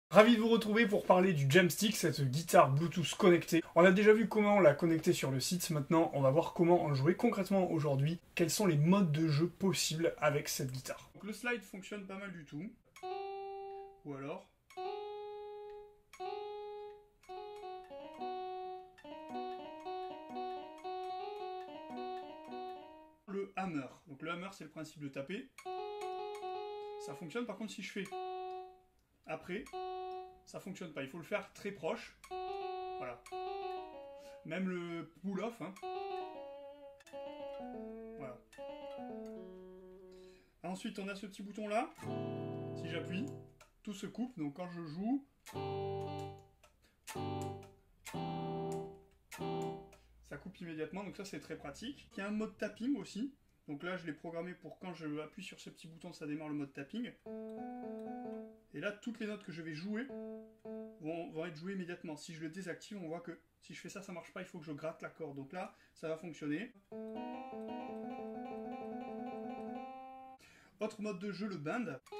Ravi de vous retrouver pour parler du Jamstick, cette guitare Bluetooth connectée. On a déjà vu comment la connecter sur le site, maintenant on va voir comment en jouer concrètement aujourd'hui, quels sont les modes de jeu possibles avec cette guitare. Donc le slide fonctionne pas mal du tout, ou alors... le hammer. Donc le hammer c'est le principe de taper. Ça fonctionne par contre si je fais après, ça fonctionne pas. Il faut le faire très proche. Voilà. Même le pull-off. Hein. Voilà. Ensuite on a ce petit bouton là. Si j'appuie, tout se coupe. Donc quand je joue, ça coupe immédiatement, donc ça c'est très pratique. Il y a un mode tapping aussi, donc là je l'ai programmé pour quand je appuie sur ce petit bouton, ça démarre le mode tapping. Et là toutes les notes que je vais jouer vont être jouées immédiatement. Si je le désactive, on voit que si je fais ça, ça marche pas, il faut que je gratte la corde. Donc là, ça va fonctionner. Autre mode de jeu, le band.